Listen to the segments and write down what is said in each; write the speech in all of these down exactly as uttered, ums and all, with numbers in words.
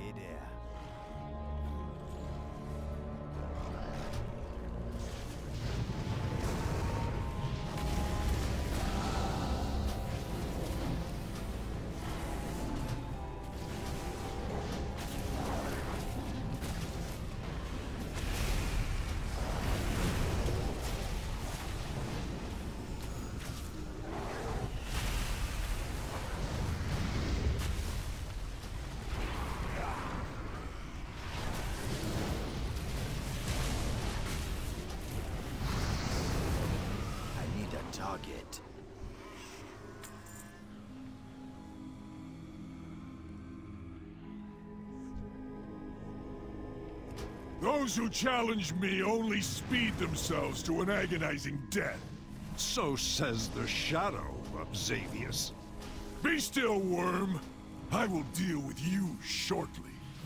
Stay there. Target. Those who challenge me only speed themselves to an agonizing death. So says the shadow of Xavius. Be still, worm. I will deal with you shortly.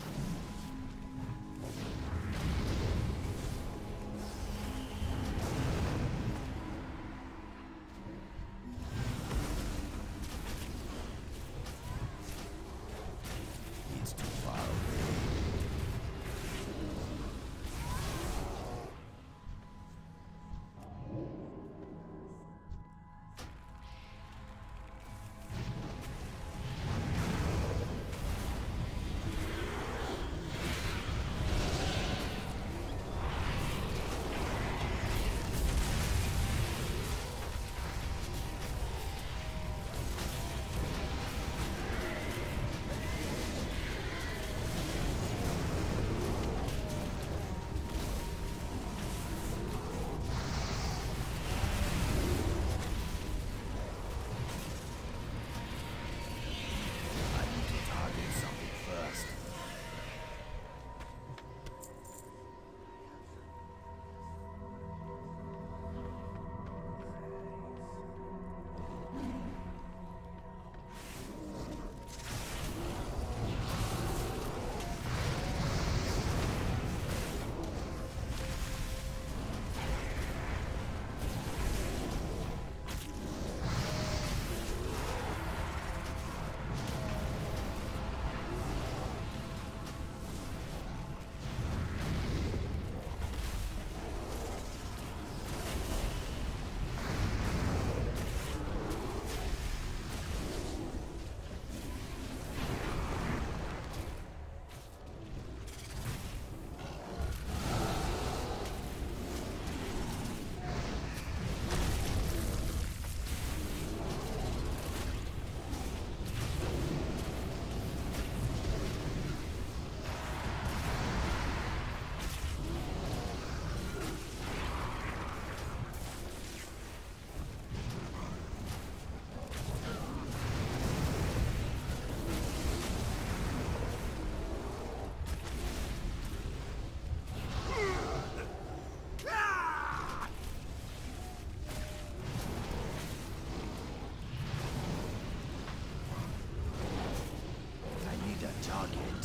Target.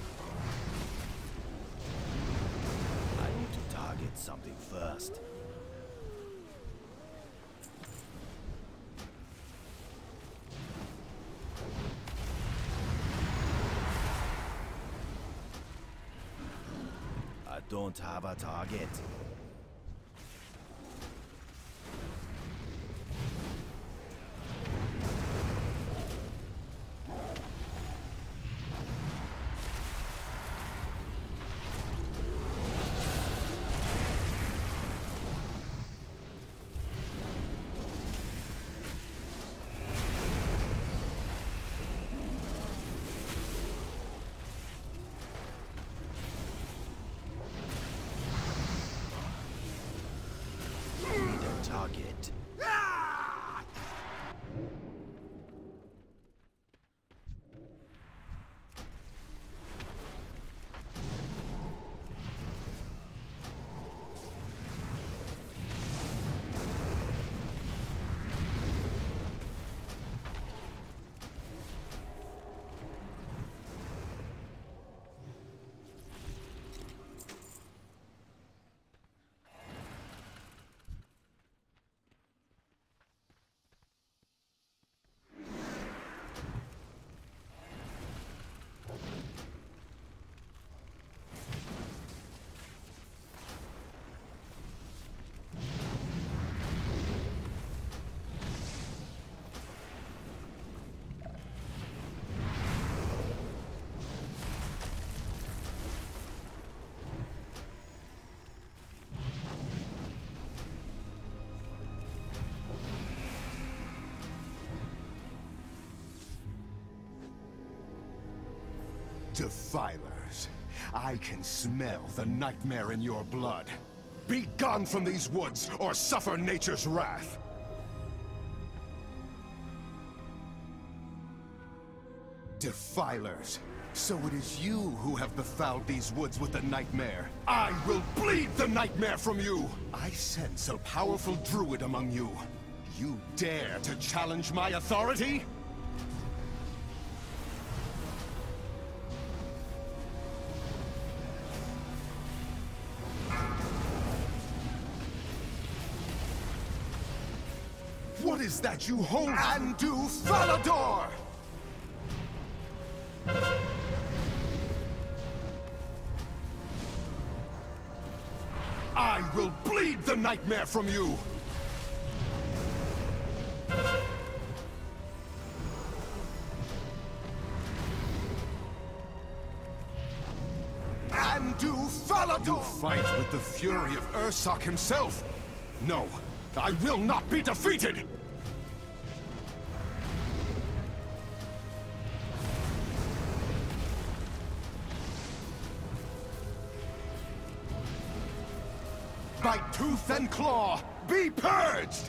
I need to target something first. I don't have a target. Defilers, I can smell the nightmare in your blood. Be gone from these woods, or suffer nature's wrath! Defilers, so it is you who have befouled these woods with the nightmare. I will bleed the nightmare from you! I sense a powerful druid among you. You dare to challenge my authority? What is that you hold? Andu Falador! I will bleed the nightmare from you! Andu Falador! You fight with the fury of Ursoc himself! No, I will not be defeated! By tooth and claw, be purged!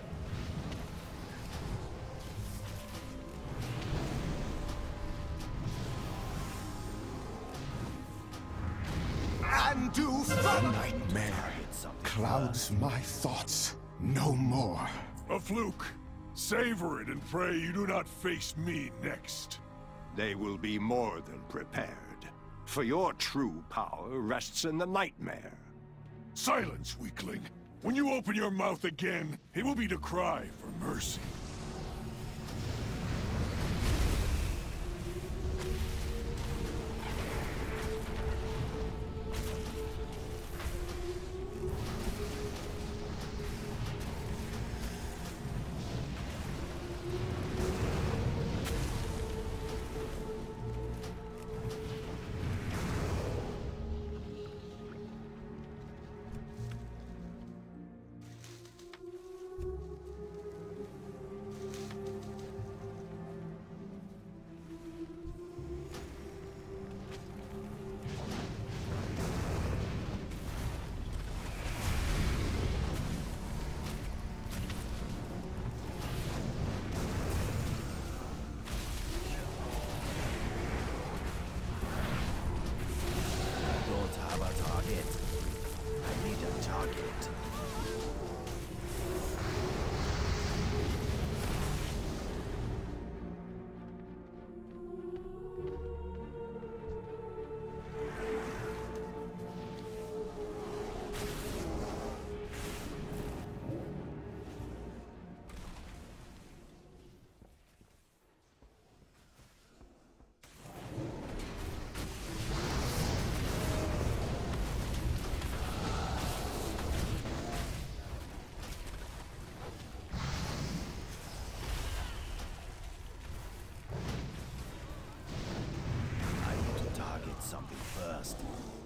Andu the nightmare clouds my thoughts no more. A fluke. Savor it and pray you do not face me next. They will be more than prepared. For your true power rests in the nightmare. Silence, weakling. When you open your mouth again, it will be to cry for mercy. Something first.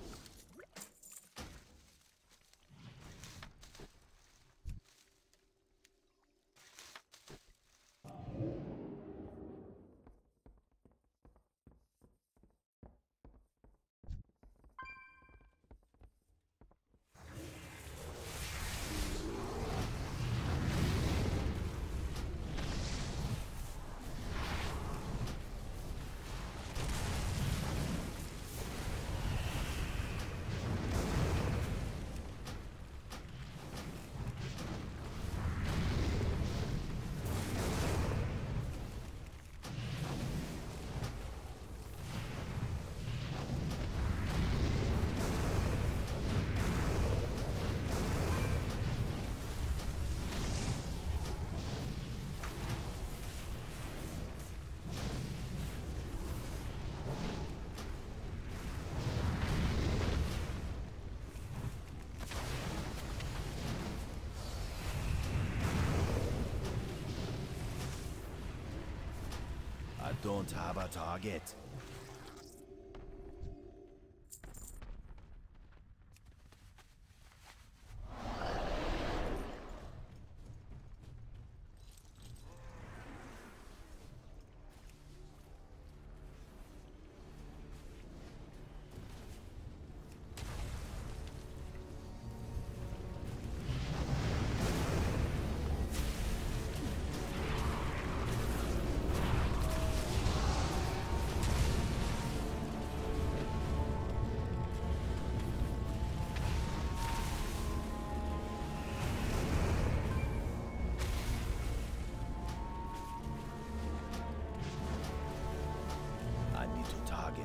I don't have a target.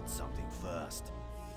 target something first.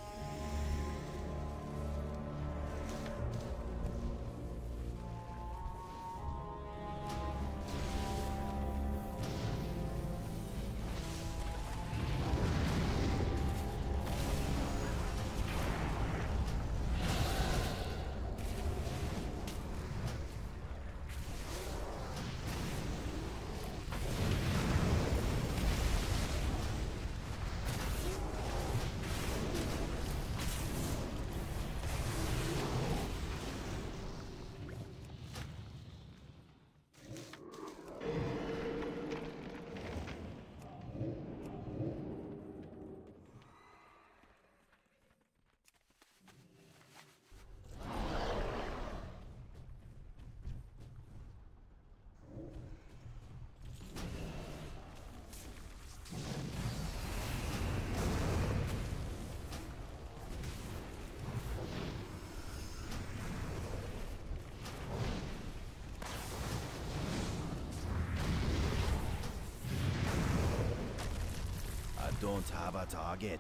Don't have a target.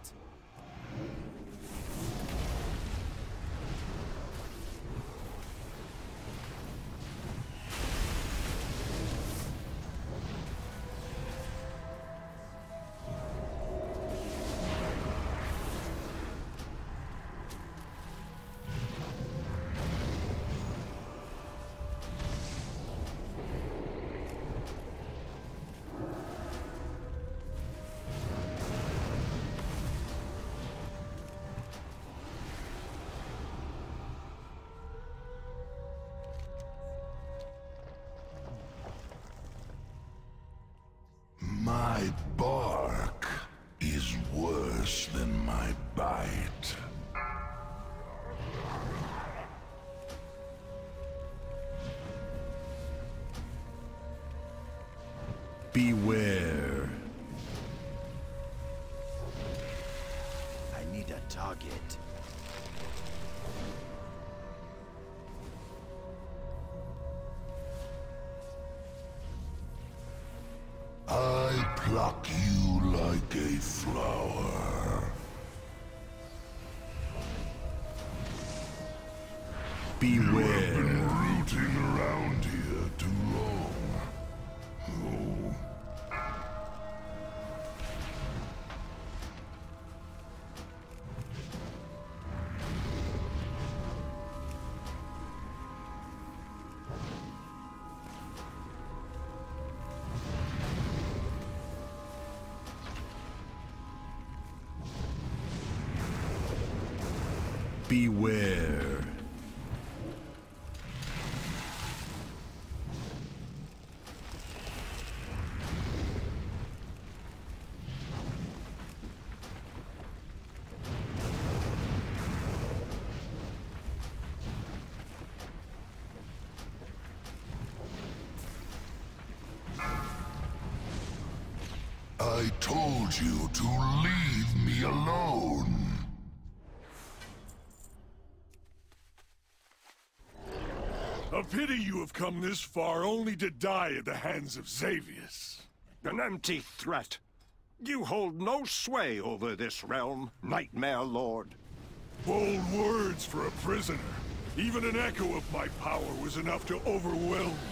My bark is worse than my bite. Beware. I need a target. I pluck you like a flower. Beware. You have been rooting around here too long. Oh. Beware. I told you to leave me alone. A pity you have come this far only to die at the hands of Xavius. An empty threat. You hold no sway over this realm, Nightmare Lord. Bold words for a prisoner. Even an echo of my power was enough to overwhelm you.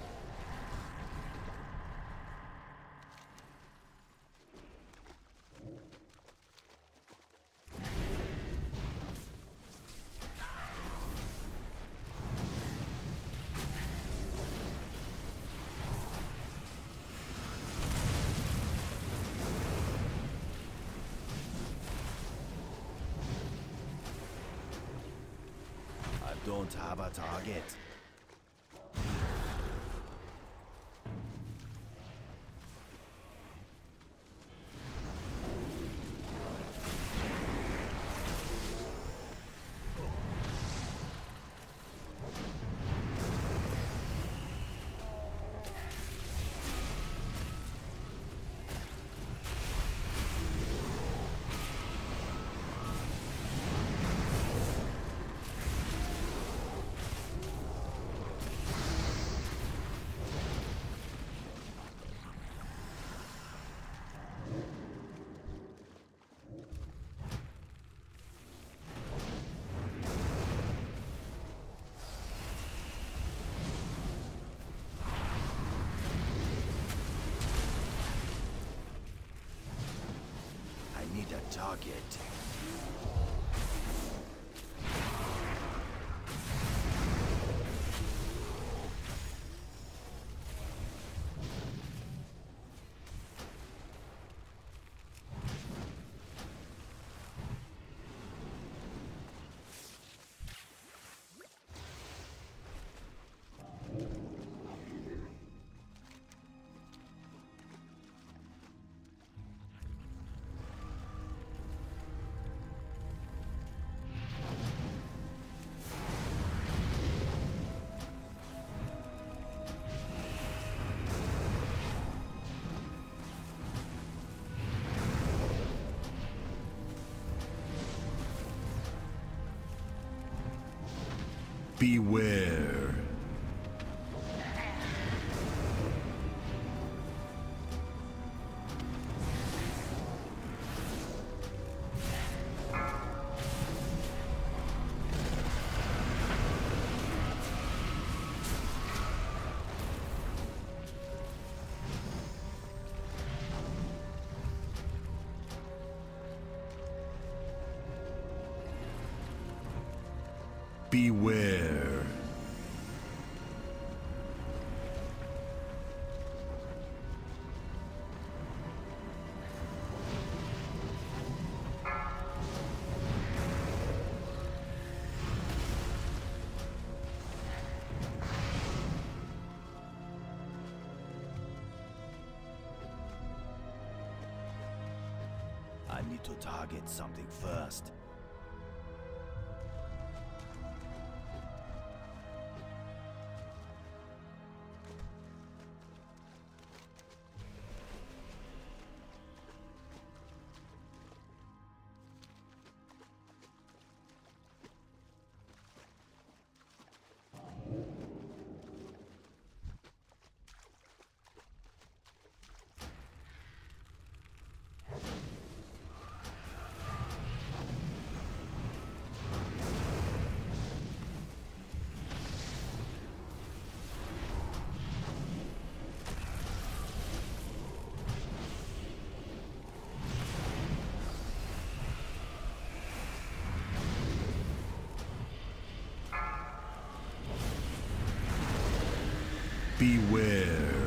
Don't have a target. target. Beware. Beware. I need to target something first. Beware.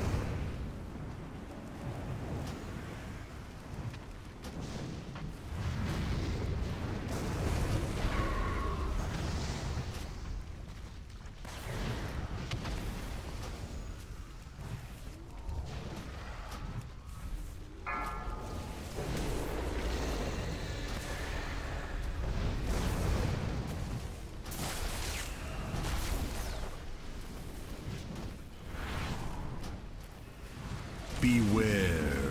Beware.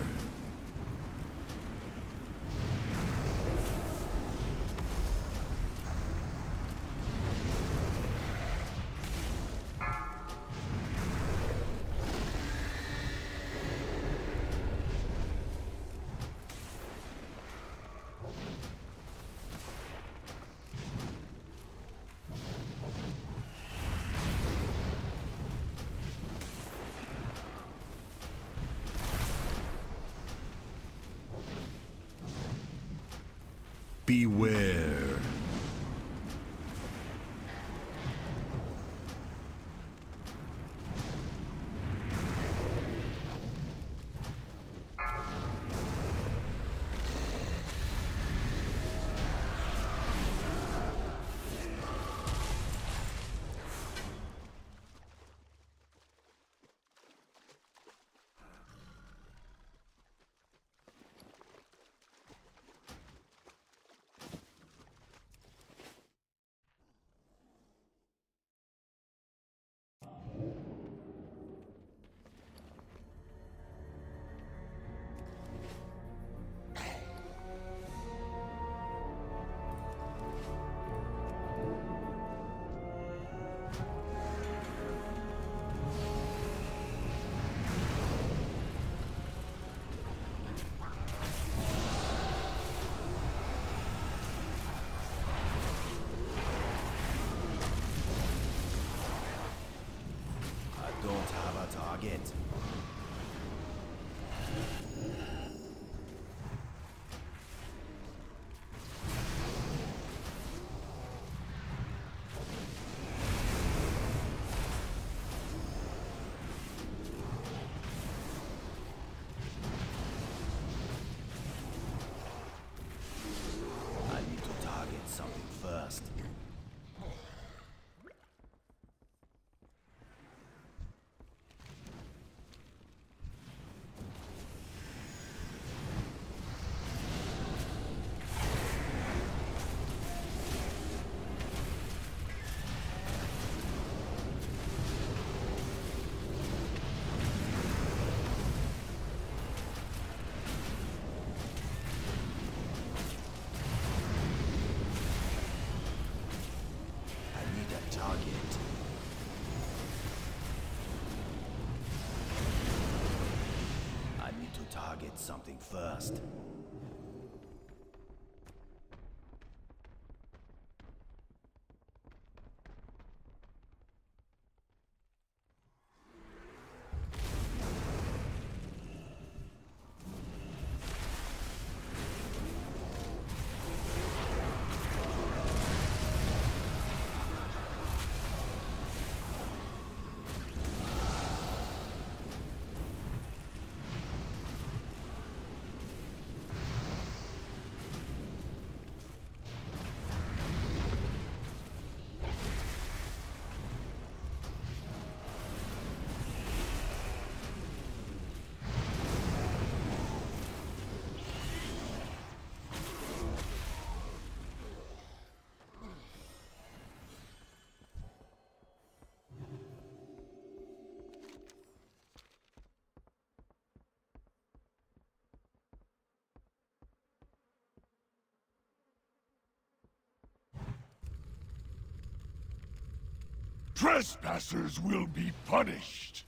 Beware. Target. target something first. Trespassers will be punished!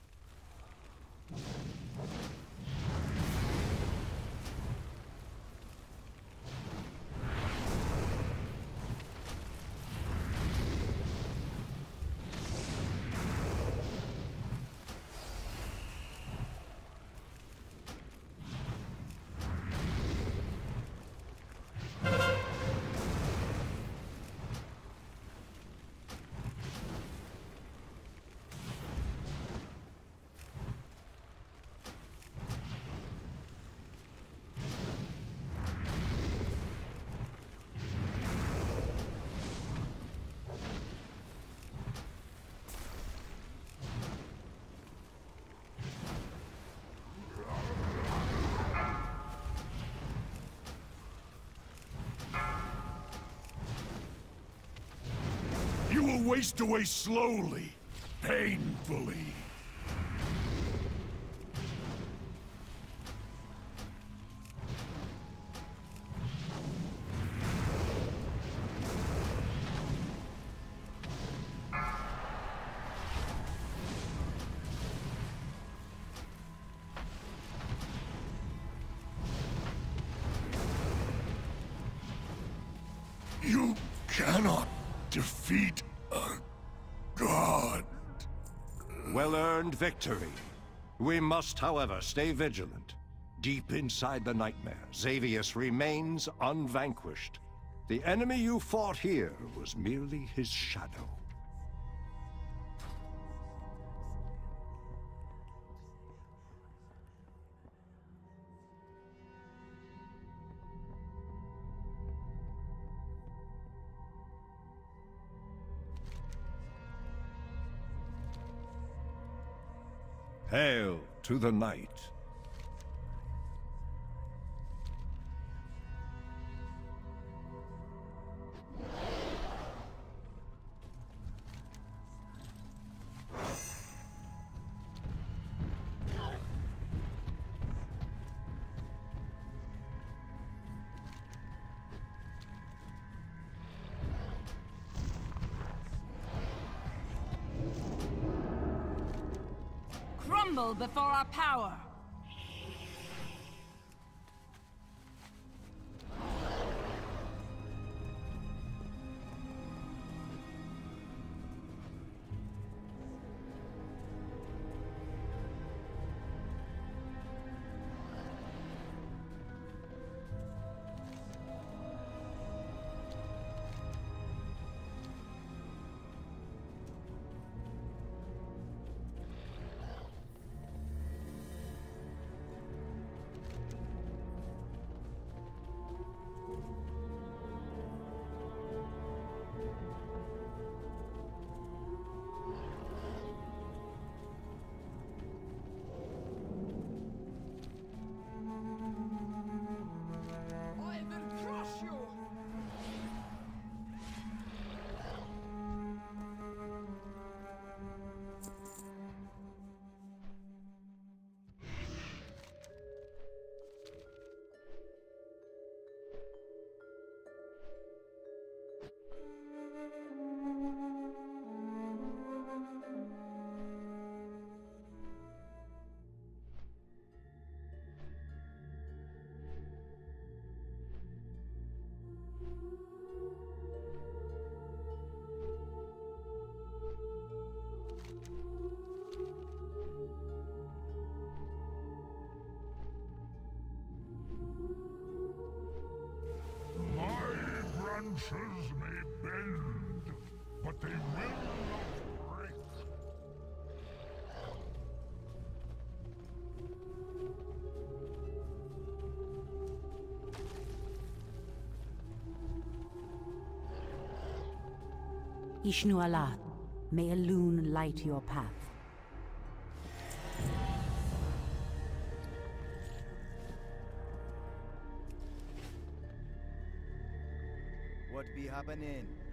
You will waste away slowly, painfully. You cannot defeat a god. Well-earned victory. We must, however, stay vigilant. Deep inside the nightmare, Xavius remains unvanquished. The enemy you fought here was merely his shadow. Hail to the night. Crumble before our power! Branches may bend, but they will not break. Ishnu Alat, may Elune light your path. What be happening?